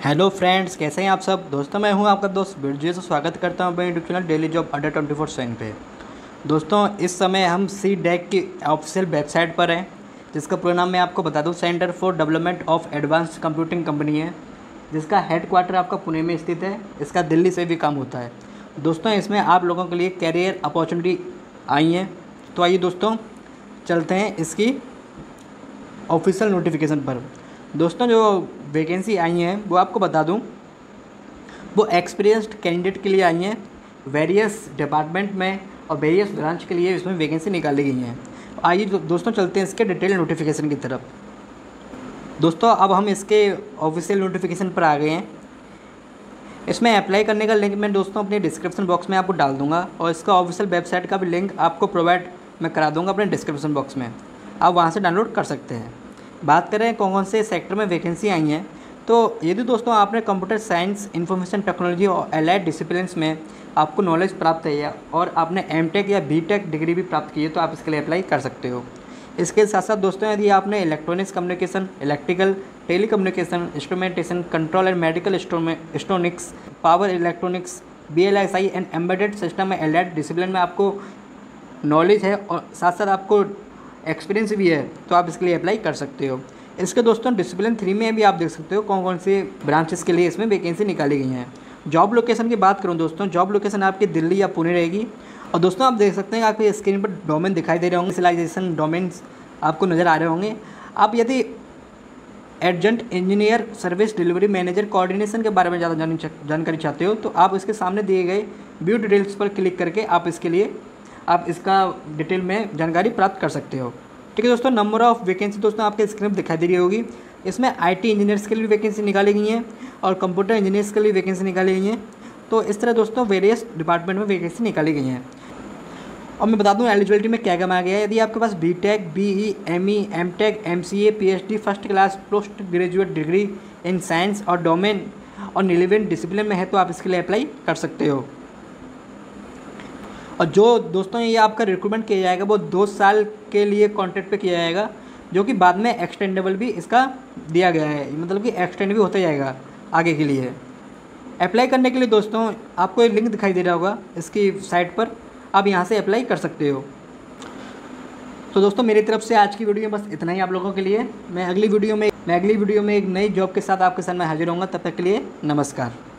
Hello friends, कैसे हैं आप सब। दोस्तों मैं हूं आपका दोस्त बिरजू से स्वागत करता हूं अपने यूट्यूब चैनल डेली जॉब अड्डा 24/7 पे। दोस्तों इस समय हम सी डैक की ऑफिशियल वेबसाइट पर हैं, जिसका पूरा नाम मैं आपको बता दूं, centre for development of advanced computing company है, जिसका हेडक्वार्टर आपका पुणे में स्थित है। इसका दिल्ली से भी काम होता है। दोस्तों इसमें आप लोगों के लिए कैरियर अपॉर्चुनिटी आई हैं। तो आइए दोस्तों चलते हैं इसकी ऑफिशियल नोटिफिकेशन पर। दोस्तों जो वैकेंसी आई हैं वो आपको बता दूं, वो एक्सपीरियंस्ड कैंडिडेट के लिए आई हैं, वेरियस डिपार्टमेंट में और वेरियस ब्रांच के लिए इसमें वैकेंसी निकाली गई हैं। आइए दोस्तों चलते हैं इसके डिटेल नोटिफिकेशन की तरफ। दोस्तों अब हम इसके ऑफिशियल नोटिफिकेशन पर आ गए हैं। इसमें अप्लाई करने का लिंक मैं दोस्तों अपने डिस्क्रिप्शन बॉक्स में आपको डाल दूंगा, और इसका ऑफिशियल वेबसाइट का भी लिंक आपको प्रोवाइड मैं करा दूंगा अपने डिस्क्रिप्शन बॉक्स में। आप वहां से डाउनलोड कर सकते हैं। बात करें कौन कौन से सेक्टर में वैकेंसी आई हैं, तो यदि दोस्तों आपने कंप्यूटर साइंस, इंफॉर्मेशन टेक्नोलॉजी और एलाइड डिसिप्लिन्स में आपको नॉलेज प्राप्त है और आपने एमटेक या बीटेक डिग्री भी प्राप्त की है, तो आप इसके लिए अप्लाई कर सकते हो। इसके साथ साथ दोस्तों यदि आपने electronics communication, electrical, telecommunication, instrumentation, control and medical electronics, power electronics, BLSI and embedded system में एलाइड डिसिप्लिन में आपको नॉलेज है और साथ साथ आपको एक्सपीरियंस भी है, तो आप इसके लिए अप्लाई कर सकते हो। इसके दोस्तों डिसिप्लिन 3 में भी आप देख सकते हो कौन कौन से ब्रांचेस के लिए इसमें वैकेंसी निकाली गई हैं। जॉब लोकेशन की बात करूं दोस्तों, जॉब लोकेशन आपकी दिल्ली या पुणे रहेगी। और दोस्तों आप देख सकते हैं आपकी स्क्रीन पर डोमेन दिखाई दे रहे होंगे, स्पेशलाइजेशन डोमेन्स आपको नज़र आ रहे होंगे। आप यदि adjunct engineer, service delivery manager, coordination के बारे में ज़्यादा जानकारी चाहते हो, तो आप इसके सामने दिए गए व्यू डिटेल्स पर क्लिक करके आप इसका डिटेल में जानकारी प्राप्त कर सकते हो। ठीक है दोस्तों, नंबर ऑफ़ वैकेंसी दोस्तों आपके स्क्रीन पर दिखाई दे रही होगी। इसमें IT इंजीनियर्स के लिए वैकेंसी निकाली गई हैं और कंप्यूटर इंजीनियर्स के लिए वैकेंसी निकाली गई हैं। तो इस तरह दोस्तों वेरियस डिपार्टमेंट में वैकेंसी निकाली गई हैं। और मैं बता दूं एलिजिबिलिटी में क्या क्या मांगा गया है। यदि आपके पास BTech, BE, ME, MTech, MCA, PhD, first class post graduate degree in science और डोमेन और रिलेवेंट डिसिप्लिन में है, तो आप इसके लिए अप्लाई कर सकते हो। और जो दोस्तों ये आपका रिक्रूटमेंट किया जाएगा वो 2 साल के लिए कॉन्ट्रैक्ट पे किया जाएगा, जो कि बाद में एक्सटेंडेबल भी इसका दिया गया है, मतलब कि एक्सटेंड भी होता जाएगा आगे के लिए। अप्लाई करने के लिए दोस्तों आपको एक लिंक दिखाई दे रहा होगा इसकी साइट पर, आप यहाँ से अप्लाई कर सकते हो। तो दोस्तों मेरी तरफ से आज की वीडियो में बस इतना ही आप लोगों के लिए। मैं अगली वीडियो में एक नई जॉब के साथ आपके सामने हाजिर होऊंगा। तब तक के लिए नमस्कार।